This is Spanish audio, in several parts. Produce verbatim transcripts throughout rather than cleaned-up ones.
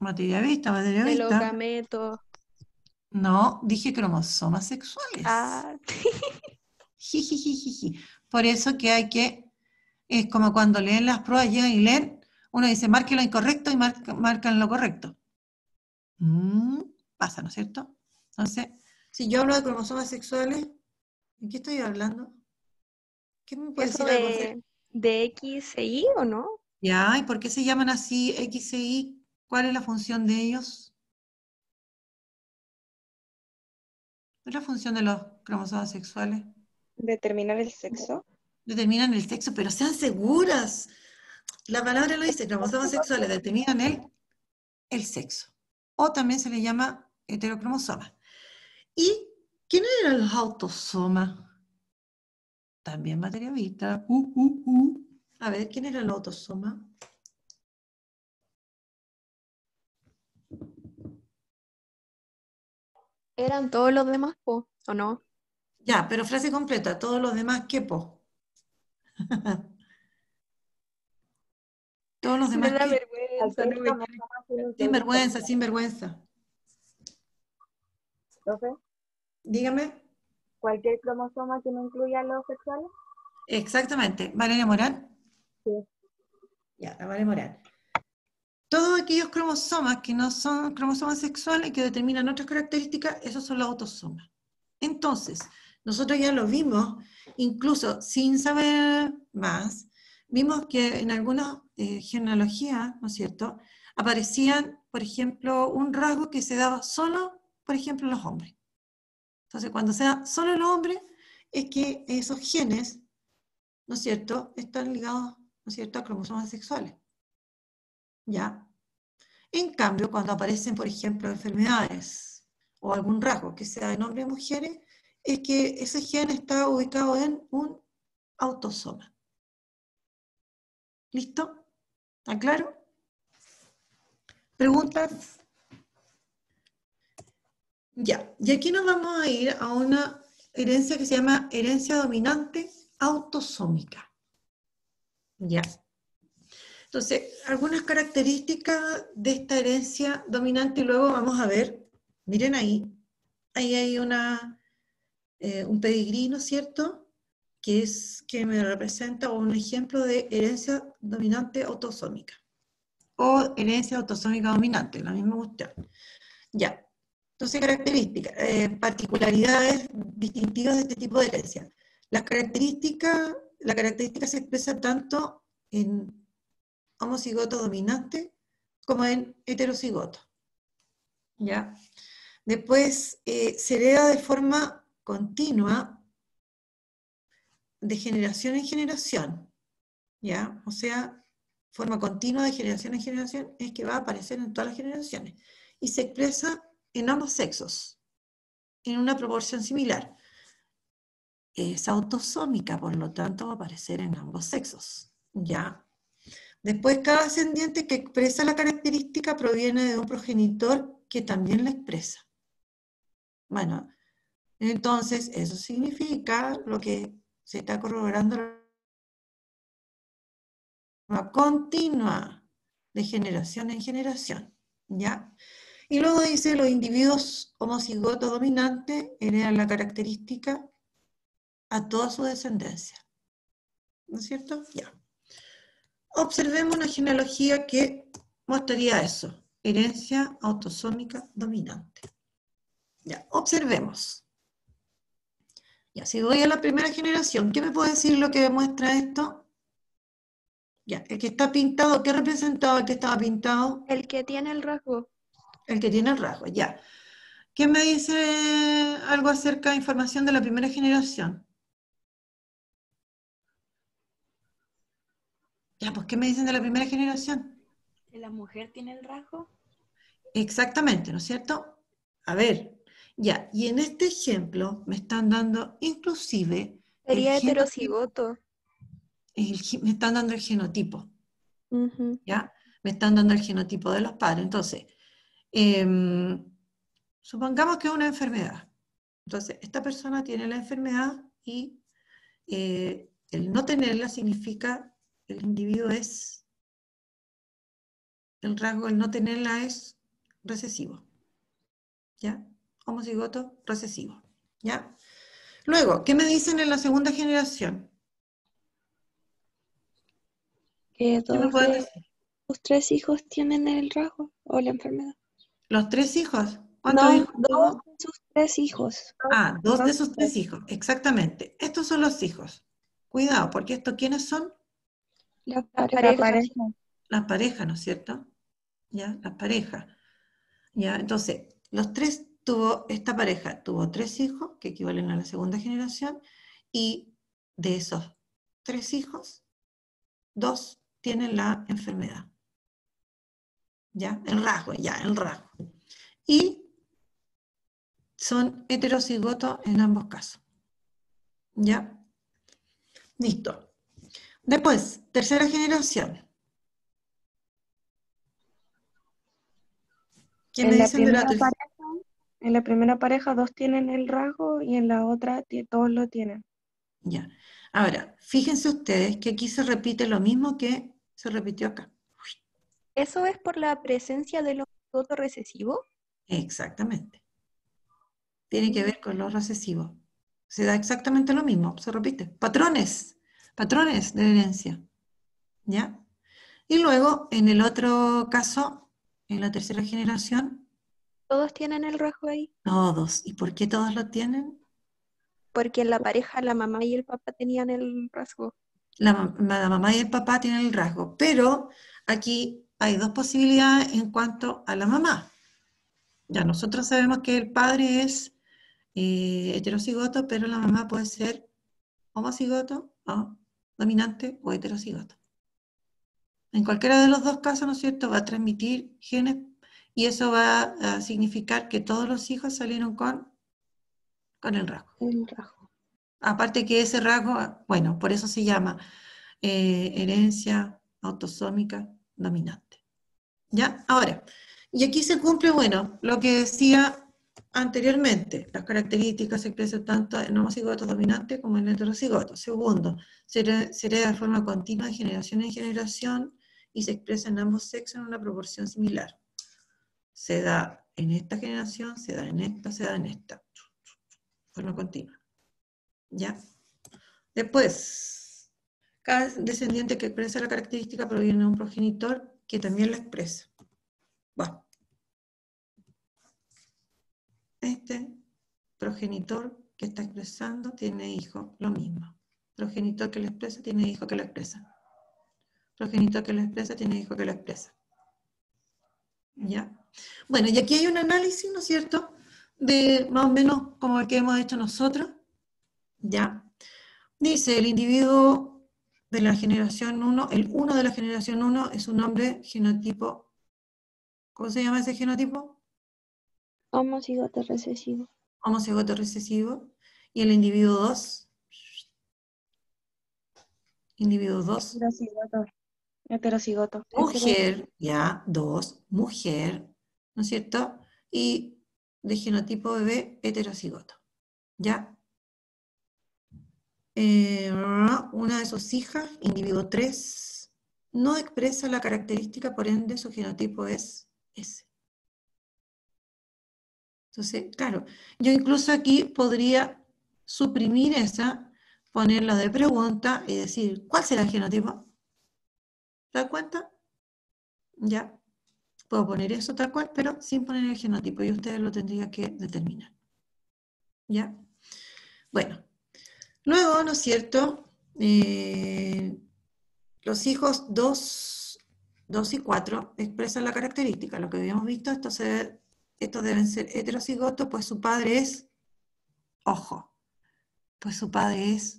Materia vista, materia De los vista. gametos. No, dije cromosomas sexuales. Ah, Jijijijiji. Por eso que hay que, es como cuando leen las pruebas, llegan y leen, uno dice, marque lo incorrecto y marca, marcan lo correcto. Mm, pasa, ¿no es cierto? Entonces, si yo hablo de cromosomas sexuales, ¿de qué estoy hablando? ¿Qué me puede ¿eso decir algo acerca? de, de X e Y o no? Ya, ¿y por qué se llaman así X e Y? ¿Cuál es la función de ellos? ¿Cuál es la función de los cromosomas sexuales? Determinar el sexo. Determinan el sexo, pero sean seguras. La palabra lo dice, cromosomas sexuales determinan el, el sexo. O también se le llama heterocromosoma. ¿Y quiénes eran los autosomas? También materia vista. Uh, uh, uh. A ver, ¿quién era el autosoma? ¿Eran todos los demás, po, o no? Ya, pero frase completa. Todos los demás, ¿qué po? Todos los Me demás, da ¿qué? vergüenza, Cualquier no me quiero. cromosoma que no Sin incluya vergüenza, sexo. sin vergüenza. Entonces, Dígame. cualquier cromosoma que no incluya los sexuales. Exactamente. Valeria Morán. Sí. Ya, la Valeria Morán. Todos aquellos cromosomas que no son cromosomas sexuales y que determinan otras características, esos son los autosomas. Entonces, nosotros ya lo vimos, incluso sin saber más, vimos que en algunas eh, genealogías, ¿no es cierto?, aparecían, por ejemplo, un rasgo que se daba solo, por ejemplo, en los hombres. Entonces, cuando se da solo en los hombres, es que esos genes, ¿no es cierto?, están ligados, ¿no es cierto?, a cromosomas sexuales. ¿Ya? En cambio, cuando aparecen, por ejemplo, enfermedades o algún rasgo que sea en hombres y mujeres, es que ese gen está ubicado en un autosoma. ¿Listo? ¿Está claro? ¿Preguntas? Ya. Y aquí nos vamos a ir a una herencia que se llama herencia dominante autosómica. Ya. Entonces, algunas características de esta herencia dominante y luego vamos a ver, miren ahí, ahí hay una, eh, un pedigrí, ¿no es cierto?, que, es, que me representa un ejemplo de herencia dominante autosómica, o herencia autosómica dominante, la misma cuestión. Ya, entonces características, eh, particularidades distintivas de este tipo de herencia. Las características, la característica se expresa tanto en homocigoto dominante como en heterocigoto. ¿Ya? Después eh, se hereda de forma continua de generación en generación, ¿ya? O sea, forma continua de generación en generación es que va a aparecer en todas las generaciones y se expresa en ambos sexos, en una proporción similar. Es autosómica, por lo tanto va a aparecer en ambos sexos, ¿ya? Después, cada ascendiente que expresa la característica proviene de un progenitor que también la expresa. Bueno, entonces eso significa lo que se está corroborando una continua de generación en generación, ¿ya? Y luego dice, los individuos homocigotos dominantes heredan la característica a toda su descendencia, ¿no es cierto? Ya. Observemos una genealogía que mostraría eso, herencia autosómica dominante. Ya, observemos. Ya, si voy a la primera generación, ¿qué me puede decir lo que demuestra esto? Ya, el que está pintado, ¿qué representaba el que estaba pintado? El que tiene el rasgo. El que tiene el rasgo, ya. ¿Quién me dice algo acerca de información de la primera generación? Ya, pues, ¿qué me dicen de la primera generación? ¿Que la mujer tiene el rasgo? Exactamente, ¿no es cierto? A ver, ya, y en este ejemplo me están dando inclusive el Sería genotipo, heterocigoto. el, me están dando el genotipo, Uh-huh. ¿ya? Me están dando el genotipo de los padres. Entonces, eh, supongamos que es una enfermedad. Entonces, esta persona tiene la enfermedad y eh, el no tenerla significa que el individuo es el rasgo, el no tenerla es recesivo. ¿Ya? Homocigoto recesivo. ¿Ya? Luego, ¿qué me dicen en la segunda generación? Que ¿Qué me dos pueden de decir? tus tres hijos tienen el rasgo o la enfermedad. ¿Los tres hijos? ¿Cuántos No, hijos dos tuvo? de sus tres hijos. Ah, dos de Dos sus tres hijos, exactamente. Estos son los hijos. Cuidado, porque estos, ¿quiénes son? La La pareja. pareja. Las parejas, ¿no es cierto? ¿Ya? Las parejas. ¿Ya? Entonces, los tres tuvo, esta pareja tuvo tres hijos, que equivalen a la segunda generación, y de esos tres hijos, dos tienen la enfermedad. ¿Ya? El rasgo, ya, el rasgo. Y son heterocigotos en ambos casos. ¿Ya? Listo. Después, tercera generación. ¿Qué me En la dicen de la primera tercera? pareja, en la primera pareja dos tienen el rasgo y en la otra ti- todos lo tienen. Ya. Ahora, fíjense ustedes que aquí se repite lo mismo que se repitió acá. ¿Eso es por la presencia del homocigoto recesivo? Exactamente. Tiene que ver con los recesivos. Se da exactamente lo mismo, se repite. Patrones, patrones de herencia. ¿Ya? Y luego, en el otro caso, en la tercera generación, Todos tienen el rasgo ahí. todos. ¿Y por qué todos lo tienen? Porque en la pareja la mamá y el papá tenían el rasgo. La, mam- la mamá y el papá tienen el rasgo, pero aquí hay dos posibilidades en cuanto a la mamá. Ya nosotros sabemos que el padre es eh, heterocigoto, pero la mamá puede ser homocigoto, o dominante o heterocigoto. En cualquiera de los dos casos, ¿no es cierto?, va a transmitir genes y eso va a significar que todos los hijos salieron con, con el rasgo. El rasgo. Aparte que ese rasgo, bueno, por eso se llama eh, herencia autosómica dominante. ¿Ya? Ahora, y aquí se cumple, bueno, lo que decía anteriormente, las características se expresan tanto en homocigoto dominante como en heterocigoto. Segundo, se hereda, se hereda de forma continua de generación en generación y se expresa en ambos sexos en una proporción similar. Se da en esta generación, se da en esta, se da en esta. Forma continua. ¿Ya? Después, cada descendiente que expresa la característica proviene de un progenitor que también la expresa. Bueno, este progenitor que está expresando tiene hijo, lo mismo. Progenitor que lo expresa tiene hijo que lo expresa. Progenitor que lo expresa tiene hijo que lo expresa. ¿Ya? Bueno, y aquí hay un análisis, ¿no es cierto?, de más o menos como el que hemos hecho nosotros. ¿Ya? Dice, el individuo de la generación uno, el uno de la generación uno es un hombre genotipo, ¿cómo se llama ese genotipo? Homocigoto recesivo. Homocigoto recesivo. Y el individuo dos, individuo dos, Heterocigoto. Heterocigoto. mujer, ya, dos, mujer, ¿no es cierto? Y de genotipo bebé, heterocigoto, ¿ya? Eh, una de sus hijas, individuo tres, no expresa la característica, por ende su genotipo es S. Entonces, claro, yo incluso aquí podría suprimir esa, ponerla de pregunta y decir, ¿cuál será el genotipo? ¿Te das cuenta? Ya, puedo poner eso tal cual, pero sin poner el genotipo y ustedes lo tendrían que determinar. ¿Ya? Bueno, luego, ¿no es cierto? Eh, los hijos dos y cuatro expresan la característica. Lo que habíamos visto, estos, se, estos deben ser heterocigotos, pues su padre es, ojo, pues su padre es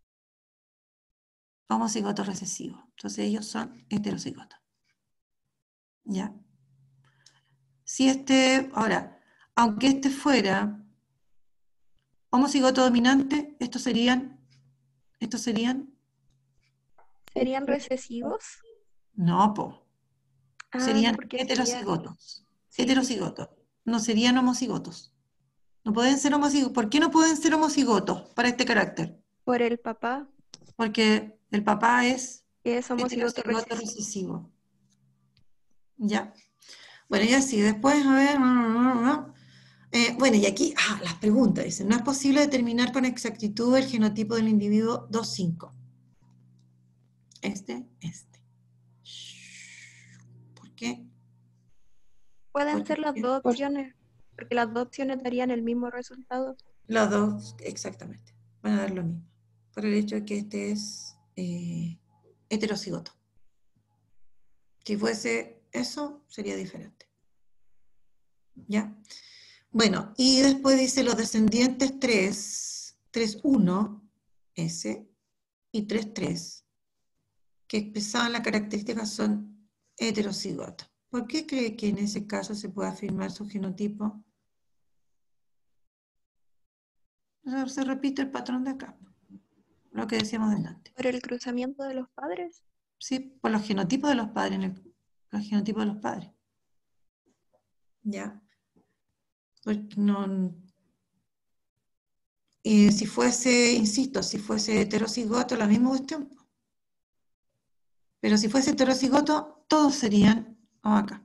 homocigoto recesivo. Entonces ellos son heterocigotos. ¿Ya? Si este, ahora, aunque este fuera homocigoto dominante, estos serían, estos serían, ¿Serían recesivos? no, po, Ah, serían porque sería... heterocigotos. Sí, sí, sí. Heterocigotos. No serían homocigotos. No pueden ser homocigotos. ¿Por qué no pueden ser homocigotos para este carácter? Por el papá, Porque el papá es que es homocigoto heterocigoto recesivo. recesivo. ¿Ya? Bueno, y así, después, a ver, no, no, no, no. Eh, bueno, y aquí, ah, las preguntas, dicen, no es posible determinar con exactitud el genotipo del individuo dos punto cinco. Este, este. ¿Por qué? Pueden Porque ser las dos opciones, porque las dos opciones darían el mismo resultado. los dos, exactamente, van a dar lo mismo. Por el hecho de que este es eh, heterocigoto. Si fuese eso, sería diferente. ¿Ya? Bueno, y después dice los descendientes tres, tres uno, S, y tres tres, que expresaban las características son heterocigotos. ¿Por qué cree que en ese caso se puede afirmar su genotipo? Se repite el patrón de acá, lo que decíamos delante. ¿Por el cruzamiento de los padres? Sí, por los genotipos de los padres, el, los genotipos de los padres. ¿Ya? Porque no... Eh, si fuese, insisto, si fuese heterocigoto, la misma cuestión. Pero si fuese heterocigoto, todos serían oh, acá.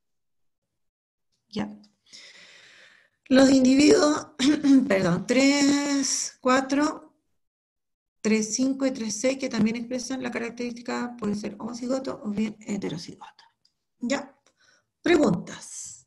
¿Ya? Los individuos, perdón, tres, cuatro, tres, cinco y tres, seis, que también expresan la característica, puede ser homocigoto o bien heterocigoto. ¿Ya? Preguntas.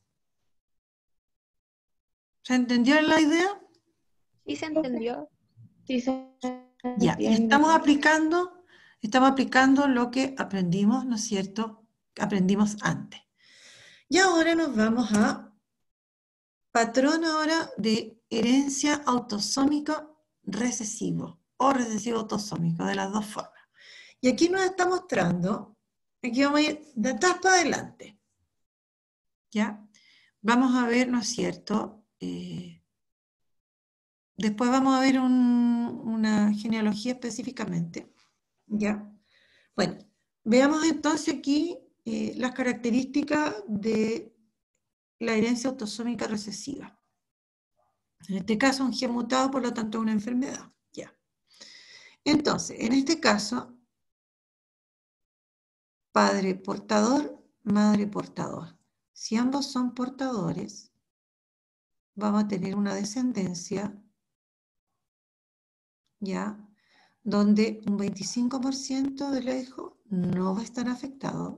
¿Se entendió la idea? ¿Sí se entendió? Sí, se Ya, y entiende. estamos aplicando, estamos aplicando lo que aprendimos, ¿no es cierto? Aprendimos antes. Y ahora nos vamos a patrón ahora de herencia autosómica recesivo o recesivo autosómico, de las dos formas. Y aquí nos está mostrando, aquí vamos a ir de atrás para adelante. ¿Ya? Vamos a ver, ¿no es cierto? Eh, después vamos a ver un, una genealogía específicamente. ¿Ya? Bueno, veamos entonces aquí eh, las características de la herencia autosómica recesiva. En este caso, un gen mutado, por lo tanto, una enfermedad. Ya. Entonces, en este caso, padre portador, madre portador. Si ambos son portadores, vamos a tener una descendencia, ¿ya? Donde un veinticinco por ciento de los hijos no va a estar afectado.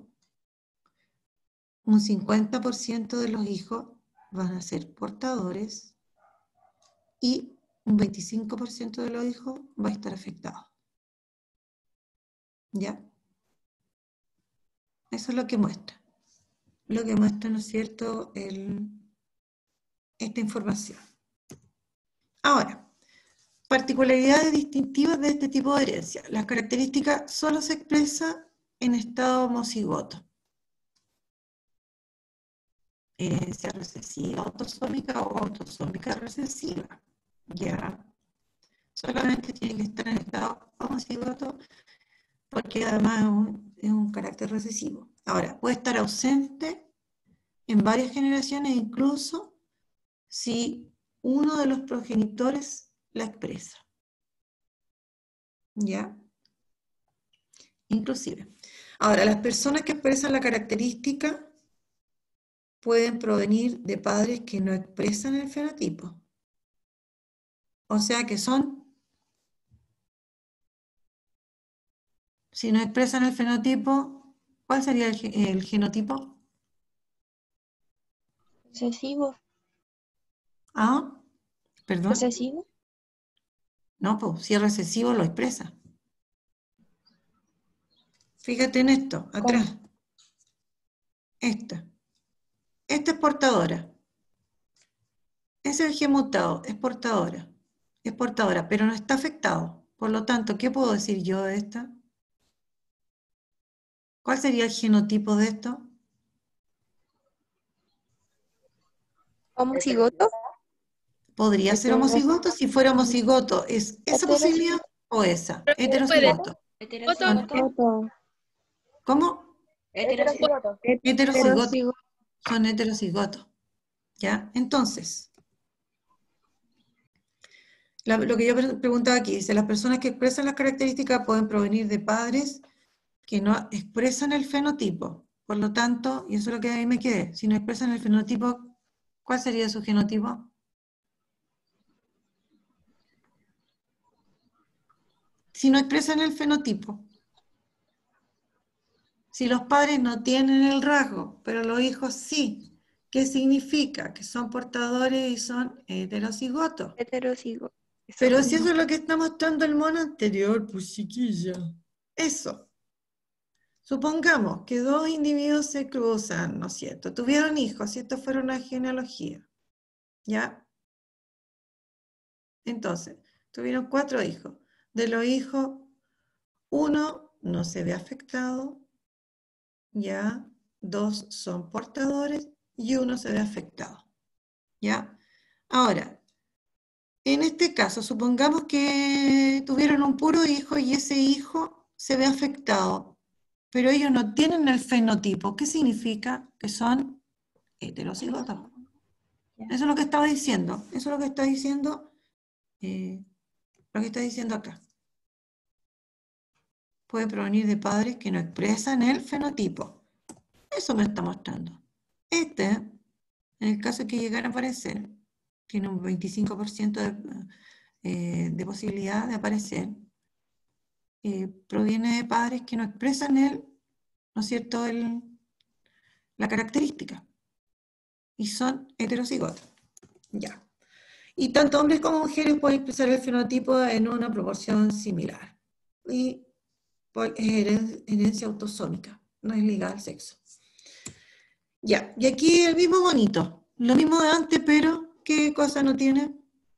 Un cincuenta por ciento de los hijos van a ser portadores y un veinticinco por ciento de los hijos va a estar afectado. ¿Ya? Eso es lo que muestra. Lo que muestra, ¿no es cierto?, el, esta información. Ahora, particularidades distintivas de este tipo de herencia. Las características solo se expresan en estado homocigoto. Herencia recesiva autosómica o autosómica recesiva. Ya. Solamente tiene que estar en estado homocigoto porque además es un, es un carácter recesivo. Ahora, puede estar ausente en varias generaciones, incluso si uno de los progenitores la expresa. ¿Ya? Inclusive. Ahora, las personas que expresan la característica pueden provenir de padres que no expresan el fenotipo. O sea que son, si no expresan el fenotipo, ¿cuál sería el, el genotipo? Recesivo. Ah, perdón. Recesivo. No, pues si es recesivo lo expresa. Fíjate en esto, atrás. ¿Cómo? Esta. Esta es portadora. Ese es el gen mutado, es portadora. Es portadora, pero no está afectado. Por lo tanto, ¿qué puedo decir yo de esta? ¿Cuál sería el genotipo de esto? ¿Homocigoto? Podría ser homocigoto. Si fuera homocigoto, ¿es esa posibilidad o esa? Heterocigoto. Heterocigoto. ¿Cómo? Heterocigoto. Heterocigoto. Son heterocigotos. ¿Ya? Entonces, la- lo que yo pre- preguntaba aquí, dice, las personas que expresan las características pueden provenir de padres que no expresan el fenotipo. Por lo tanto, y eso es lo que ahí me quedé, si no expresan el fenotipo, ¿cuál sería su genotipo? Si no expresan el fenotipo, si los padres no tienen el rasgo, pero los hijos sí, ¿qué significa? Que son portadores y son heterocigotos. Heterocigo. Pero si eso es lo que está mostrando el mono anterior, pues chiquilla. Eso. Supongamos que dos individuos se cruzan, ¿no es cierto? Tuvieron hijos, si esto fuera una genealogía. ¿Ya? Entonces, tuvieron cuatro hijos. De los hijos, uno no se ve afectado, ¿ya? Dos son portadores y uno se ve afectado, ¿ya? Ahora, en este caso, supongamos que tuvieron un puro hijo y ese hijo se ve afectado, pero ellos no tienen el fenotipo. ¿Qué significa? Que son heterocigotos. Eso es lo que estaba diciendo. Eso es lo que está diciendo, eh, lo que está diciendo acá. Puede provenir de padres que no expresan el fenotipo. Eso me está mostrando. Este, en el caso de que llegara a aparecer, tiene un veinticinco por ciento de, eh, de posibilidad de aparecer. Eh, proviene de padres que no expresan el, ¿no es cierto?, el, la característica. Y son heterocigotos. Ya. Y tanto hombres como mujeres pueden expresar el fenotipo en una proporción similar. Y pues, es herencia autosómica, no es ligada al sexo. Ya, y aquí el mismo bonito, lo mismo de antes, pero ¿qué cosa no tiene?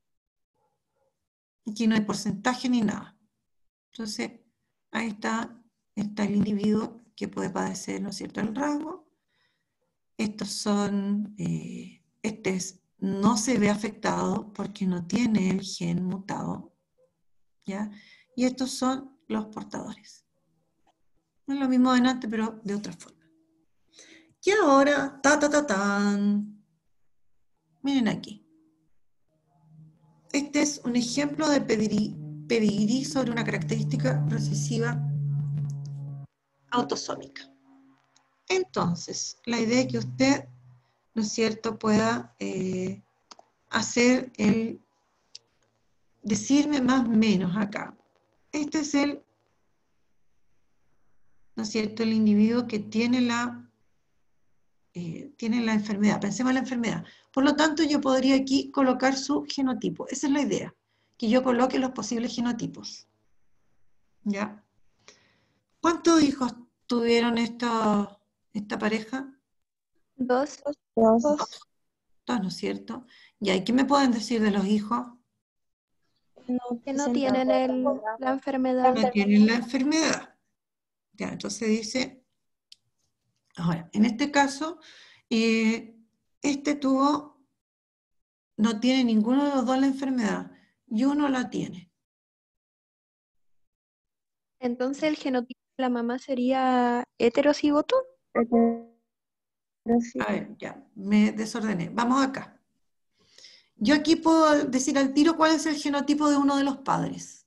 Aquí no hay porcentaje ni nada. Entonces, ahí está, está el individuo que puede padecer, ¿no es cierto?, el rasgo. Estos son, eh, este es, no se ve afectado porque no tiene el gen mutado, ¿ya? Y estos son los portadores. Es lo mismo de antes, pero de otra forma. Y ahora, ta, ta, ta, tan. Miren aquí. Este es un ejemplo de pedigrí, pedigrí sobre una característica recesiva autosómica. Entonces, la idea es que usted, ¿no es cierto?, pueda eh, hacer el, decirme más o menos acá. Este es el, ¿no es cierto?, el individuo que tiene la, eh, tiene la enfermedad. Pensemos en la enfermedad. Por lo tanto, yo podría aquí colocar su genotipo. Esa es la idea, que yo coloque los posibles genotipos. ¿Ya? ¿Cuántos hijos tuvieron esta, esta pareja? Dos. Dos. Dos, ¿no es cierto? ¿Y ahí qué me pueden decir de los hijos? No Que no presentan tienen el, la enfermedad. No tienen la enfermedad. Ya, entonces dice, ahora, en este caso, eh, este tuvo, no tiene ninguno de los dos la enfermedad, y uno la tiene. Entonces el genotipo de la mamá sería heterocigoto. A ver, ya, me desordené. Vamos acá. Yo aquí puedo decir al tiro cuál es el genotipo de uno de los padres.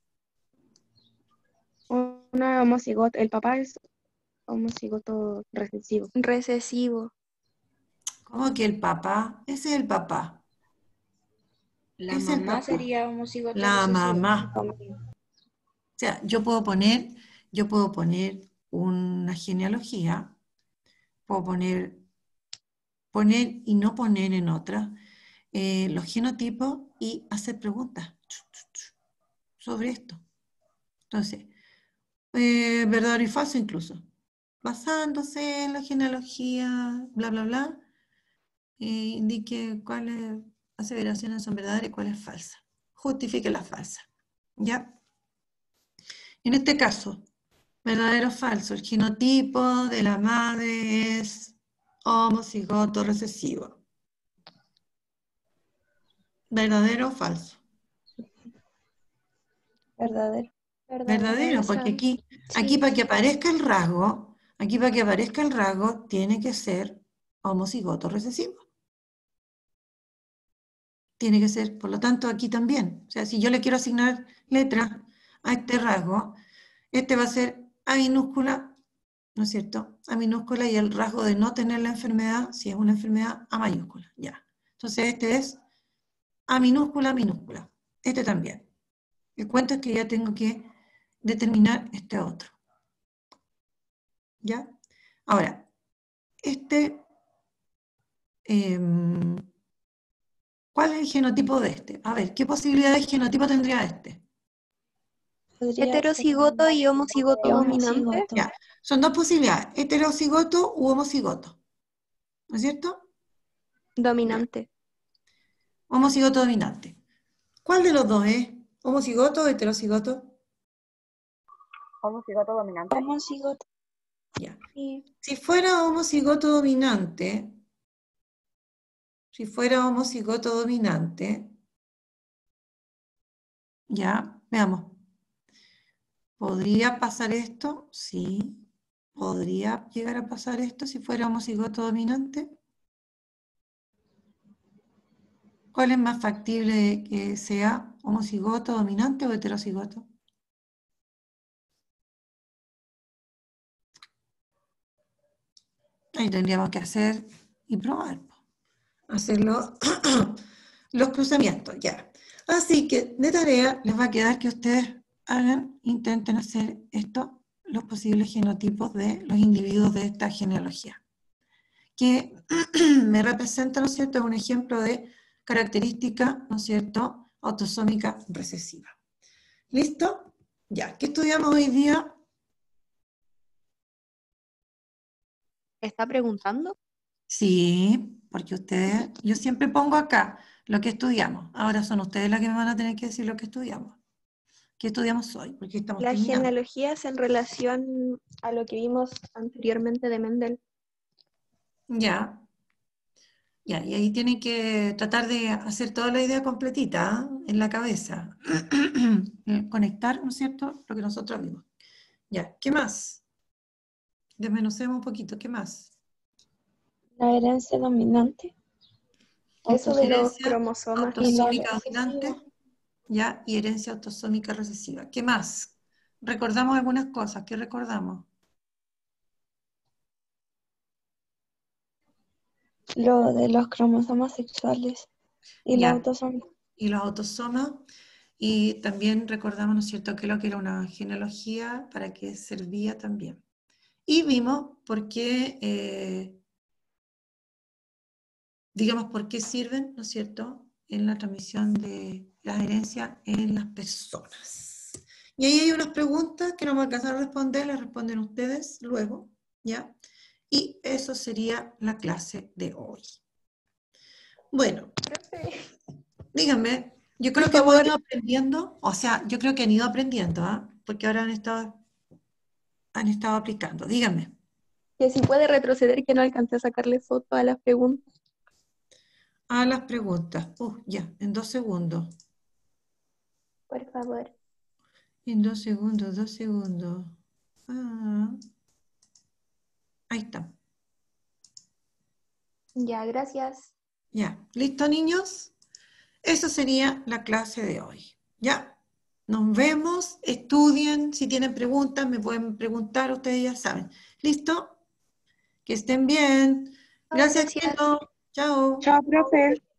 Una homocigoto, el papá es homocigoto recesivo. Recesivo. ¿Cómo que el papá? Ese es el papá. La Es el mamá papá. sería homocigoto La recesivo. mamá. O sea, yo puedo poner, yo puedo poner una genealogía, puedo poner, poner y no poner en otra eh, los genotipos y hacer preguntas sobre esto. Entonces, eh, verdadero y falso incluso. Basándose en la genealogía, bla, bla, bla, eh, indique cuáles aseveraciones son verdaderas y cuáles falsas. Justifique la falsa. ¿Ya? En este caso, verdadero o falso, el genotipo de la madre es homocigoto recesivo. ¿Verdadero o falso? Verdadero. Verdadero, porque aquí, aquí para que aparezca el rasgo, aquí para que aparezca el rasgo, tiene que ser homocigoto recesivo. Tiene que ser, por lo tanto, aquí también. O sea, si yo le quiero asignar letras a este rasgo, este va a ser A minúscula ¿no es cierto? A minúscula y el rasgo de no tener la enfermedad, si es una enfermedad, a mayúscula, ya. Entonces este es a minúscula, minúscula. Este también. El cuento es que ya tengo que determinar este otro. ¿Ya? Ahora, este, eh, ¿cuál es el genotipo de este? A ver, ¿qué posibilidad de genotipo tendría este? Podría Heterocigoto ser y homocigoto dominante. homocigoto. Ya, son dos posibilidades, heterocigoto u homocigoto. ¿No es cierto? Dominante. Homocigoto dominante. ¿Cuál de los dos es? ¿Homocigoto o heterocigoto? Homocigoto dominante. Homocigoto. Ya. Sí. Si fuera homocigoto dominante, si fuera homocigoto dominante, ya, veamos. ¿Podría pasar esto? Sí. ¿Podría llegar a pasar esto si fuera homocigoto dominante? ¿Cuál es más factible que sea homocigoto dominante o heterocigoto? Ahí tendríamos que hacer y probar. Hacerlo los cruzamientos, ya. Así que de tarea les va a quedar que ustedes hagan, intenten hacer esto, los posibles genotipos de los individuos de esta genealogía. Que me representa, ¿no es cierto?, es un ejemplo de característica, ¿no es cierto?, autosómica recesiva. ¿Listo? Ya, ¿qué estudiamos hoy día? ¿Está preguntando? Sí, porque ustedes, yo siempre pongo acá lo que estudiamos. Ahora son ustedes las que me van a tener que decir lo que estudiamos. ¿Qué estudiamos hoy? Porque estamos Las terminando. genealogías en relación a lo que vimos anteriormente de Mendel. Ya. Ya, y ahí tienen que tratar de hacer toda la idea completita, ¿eh?, en la cabeza. Conectar, ¿no es cierto?, lo que nosotros vimos. Ya, ¿qué más? Desmenucemos un poquito, ¿qué más? La herencia dominante. Eso de los Herencia cromosomas. Y la autosómica recesiva. dominante, ya, y herencia autosómica recesiva. ¿Qué más? Recordamos algunas cosas, ¿qué recordamos? Lo de los cromosomas sexuales y la Ya. autosomía. Y los autosomas, y también recordamos, ¿no es cierto?, que lo que era una genealogía, para qué servía también. Y vimos por qué, eh, digamos, por qué sirven, ¿no es cierto?, en la transmisión de las herencias en las personas. Y ahí hay unas preguntas que no me alcanzan a responder, las responden ustedes luego, ¿ya? Y eso sería la clase de hoy. Bueno, díganme, yo creo Por que hemos favor. ido aprendiendo, o sea, yo creo que han ido aprendiendo, ¿ah? Porque ahora han estado, han estado aplicando. Díganme. Que si puede retroceder, que no alcancé a sacarle foto a las preguntas. A las preguntas. Uh, ya, en dos segundos. Por favor. En dos segundos, dos segundos. Ah, ahí está. Ya, gracias. Ya, ¿listo, niños? Eso sería la clase de hoy. ¿Ya? Nos vemos, estudien, si tienen preguntas me pueden preguntar, ustedes ya saben. ¿Listo? Que estén bien. Gracias, Gracias. chicos. Chao. Chao, profe.